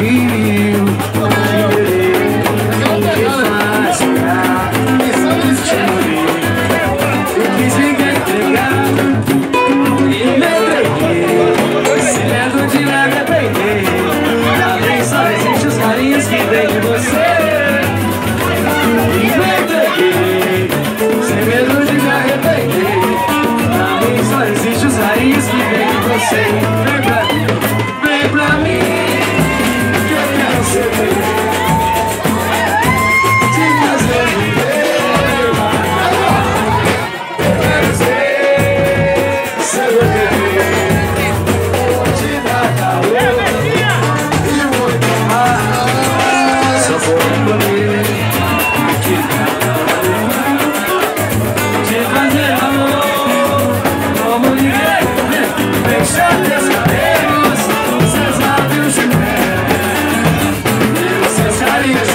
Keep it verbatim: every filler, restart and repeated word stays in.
pediu. Vem pra, vem pra mim, que eu quero ser feliz. Te fazer viver. Eu quero ser seu bebê. Vou te dar calor e muito mais. Só vou poder te dar, te fazer amor como ninguém. Deixa teus cabelos, seus lábios de mel e os seus carinhos.